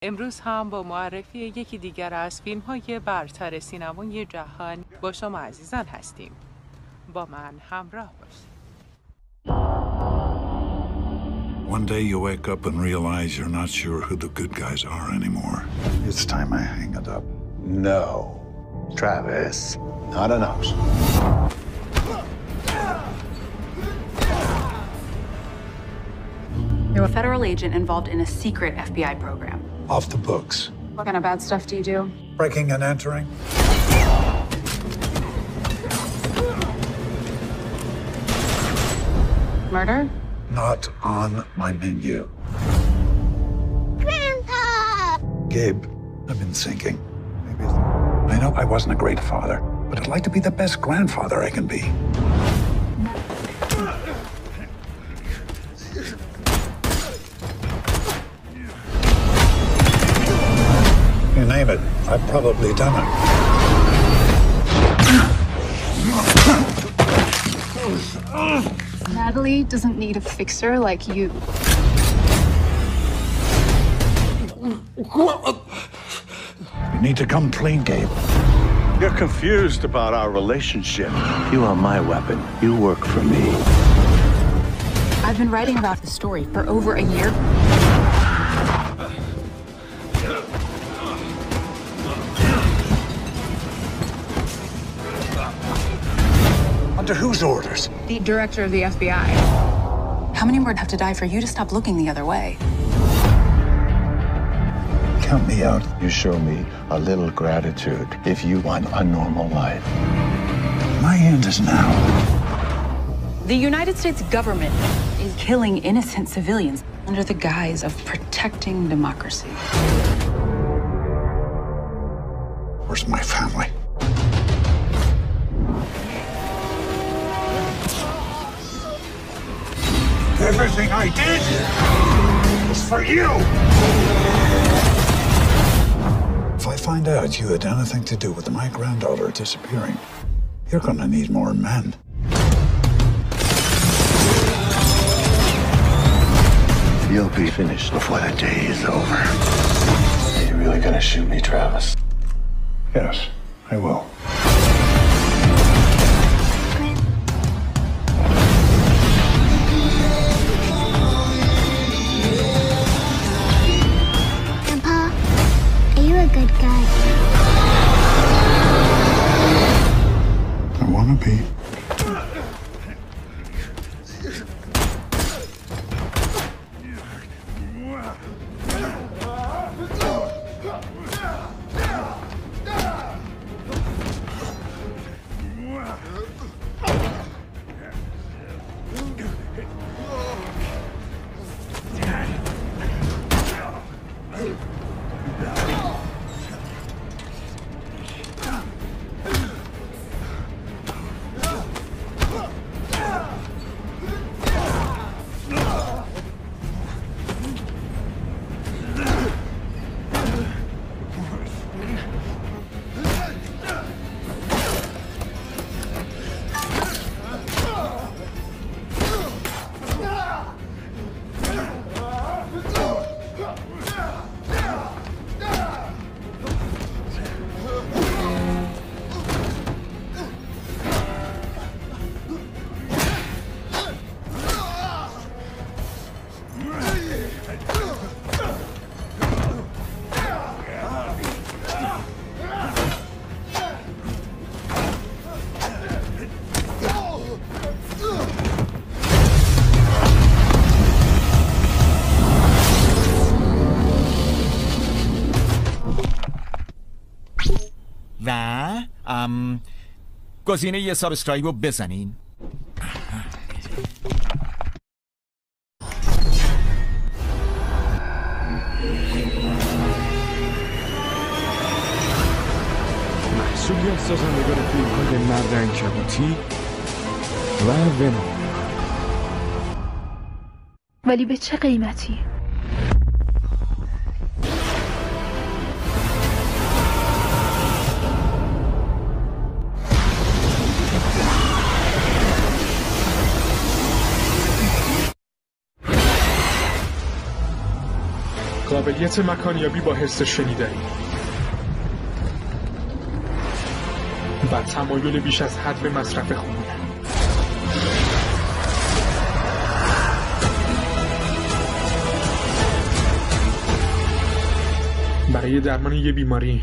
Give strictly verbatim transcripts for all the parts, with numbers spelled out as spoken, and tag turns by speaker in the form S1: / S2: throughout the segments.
S1: امروز هم با معرفی یکی دیگر از فیلم‌های برتر سینمای جهان با شما عزیزان هستیم. با من همراه باشید.
S2: One day you wake up and realize you're not sure who the good guys are anymore. It's time I hang it up.
S3: No, Travis, not an option.
S4: You're a federal agent involved in a secret F B I program.
S2: Off the books.
S4: What kind of bad stuff do you do?
S2: Breaking and entering.
S4: Murder?
S2: Not on my menu.
S5: Grandpa!
S2: Gabe, I've been thinking. Maybe I know I wasn't a great father, but I'd like to be the best grandfather I can be. You name it, I've probably done it.
S4: Natalie doesn't need a fixer like you.
S2: You need to come clean, Gabe.
S3: You're confused about our relationship. You are my weapon. You work for me.
S4: I've been writing about the story for over a year.
S2: Under whose orders?
S4: The director of the F B I. How many more would have to die for you to stop looking the other way?
S2: Count me out.
S3: You show me a little gratitude if you want a normal life.
S2: My end is now.
S4: The United States government is killing innocent civilians under the guise of protecting democracy.
S2: Where's my family? Everything I did was for you! If I find out you had anything to do with my granddaughter disappearing, you're gonna need more men.
S3: You'll be finished before the day is over. Are you really gonna shoot me, Travis?
S2: Yes, I will.
S5: Grandpa, are you a good guy?
S2: I wanna be.
S6: و ام گزینه یه سابسکرایب رو بزنین.
S7: محصولی از سازندگان فیلم‌های مرد عنکبوتی و ونوم.
S8: ولی به چه قیمتی؟
S7: کار قابلیت مکانیابی با حس شنیدنی و تمایل بیش از حد به مصرف خون. برای درمان یه بیماری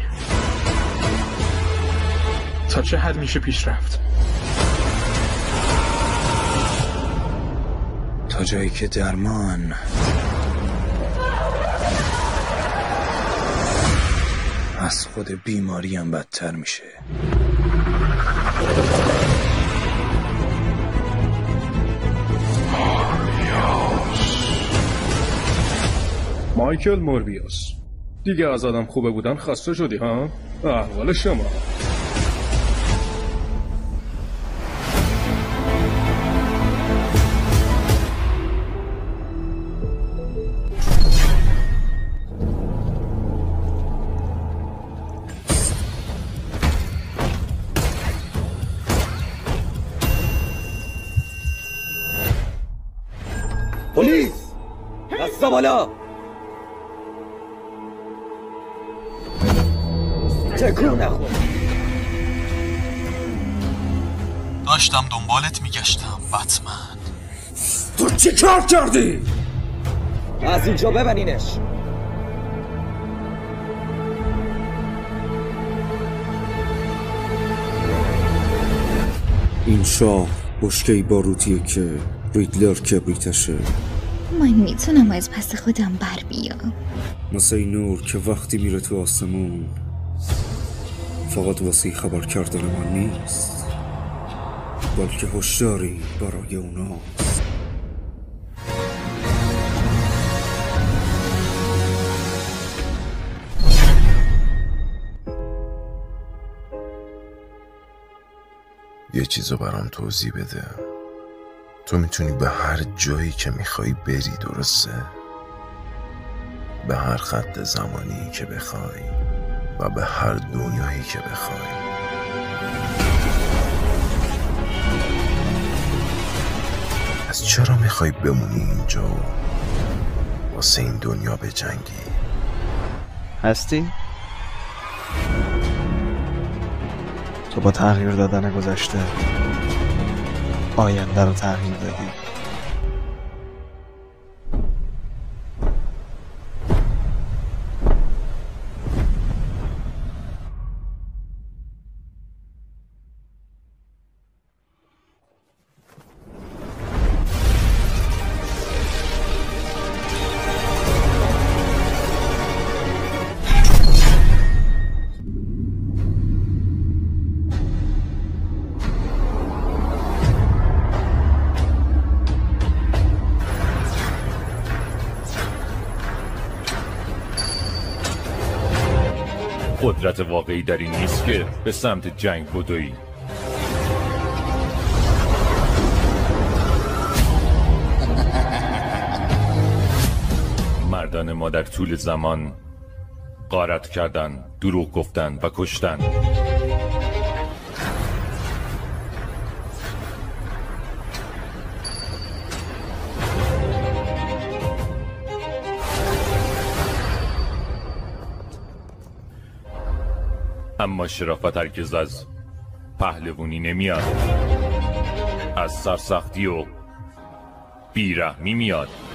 S7: تا چه حد میشه پیش رفت؟
S9: تا جایی که درمان از خود بیماری هم بدتر میشه.
S10: مایکل موربیوس، دیگه از آدم خوبه بودن خسته شدی ها؟ احوال شما.
S11: پلیس! دستا بالا! تکون نخور.
S6: داشتم دنبالت میگشتم بتمن.
S11: تو چی کار کردی؟ از اینجا ببرینش.
S12: این شاه بشکه‌ای باروتیه که ریدلر کبریتشه.
S5: من میتونم از پس خودم بر بیام.
S12: مثل این نور که وقتی میره تو آسمون فقط واسه خبر کردن من نیست، بلکه هشداری برای اوناست.
S3: یه چیزو برام توضیح بده. تو میتونی به هر جایی که میخوای بری، درسته؟ به هر خط زمانی که بخوای و به هر دنیایی که بخوای. از چرا میخوای بمونی اینجا و واسه این دنیا بجنگی؟
S13: هستی؟ تو با تغییر دادن گذشته آینده رو تغییر دادی.
S14: قدرت واقعی در این نیست که به سمت جنگ بدوی. مردان ما در طول زمان غارت کردن، دروغ گفتن و کشتن. اما شرافت هرگز از پهلوانی نمیاد، از سرسختی و بیرحمی میاد.